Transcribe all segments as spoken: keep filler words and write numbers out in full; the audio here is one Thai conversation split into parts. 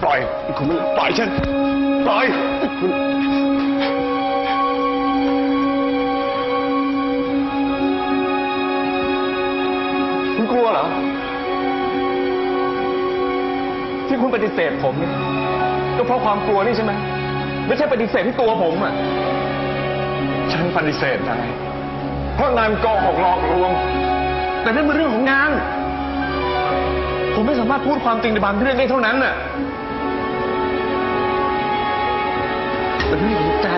ปล่อยคุณปล่อยฉันปล่อยคุณกลัวเหรอที่คุณปฏิเสธผมเนี่ยก็เพราะความกลัวนี่ใช่ไหมไม่ใช่ปฏิเสธที่ตัวผมอ่ะฉันปฏิเสธนายเพราะนายโกหกหลอกลวงแต่นั่นเป็นเรื่องของงานผมไม่สามารถพูดความจริงในบางเรื่องได้เท่านั้นน่ะแต่เรื่องของใจ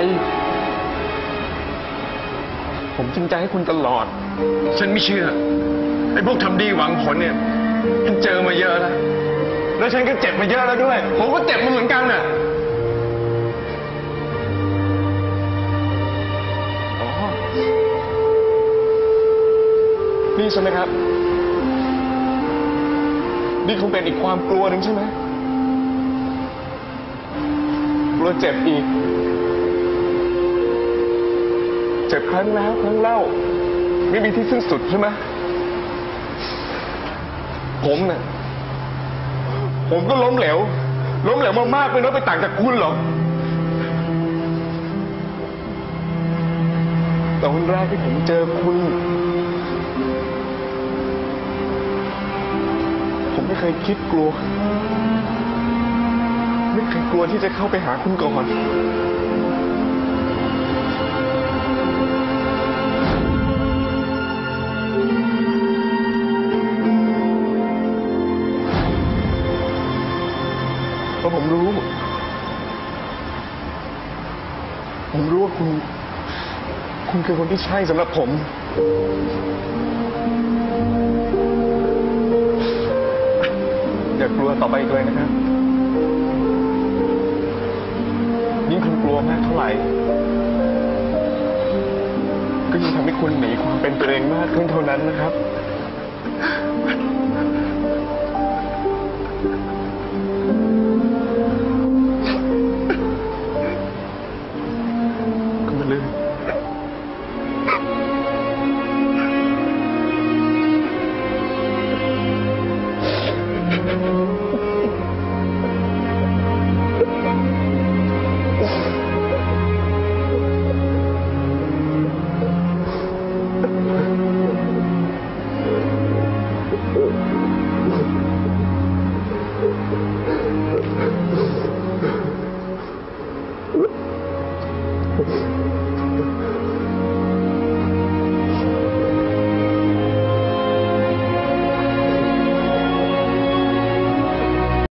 ผมจริงใจให้คุณตลอดฉันไม่เชื่อไอ้พวกทำดีหวังผลเนี่ยฉันเจอมาเยอะแล้วแล้วฉันก็เจ็บมาเยอะแล้วด้วยผมก็เจ็บมาเหมือนกันน่ะอ๋อนี่ใช่ไหมครับนี่คงเป็นอีกความกลัวหนึ่งใช่ไหมกลัวเจ็บอีกเจ็บครั้งแล้วครั้งเล่าไม่มีที่สิ้นสุดใช่ไหมผมเนี่ยผมก็ล้มเหลวล้มเหลวมากๆไปน้อยไปต่างจากคุณหรอกแต่วันแรกที่ผมเจอคุณผมไม่เคยคิดกลัวไม่เคยกลัวที่จะเข้าไปหาคุณก่อนเพราะผมรู้ผมรู้ว่าคุณคุณคือคนที่ใช่สำหรับผมอย่ากลัวต่อไปอีกเลยนะครับยิ่งคุณกลัวมากเท่าไหร่ก็ยิ่งทำให้คุณหนีความเป็นตัวเองมากขึ้นเท่านั้นนะครับ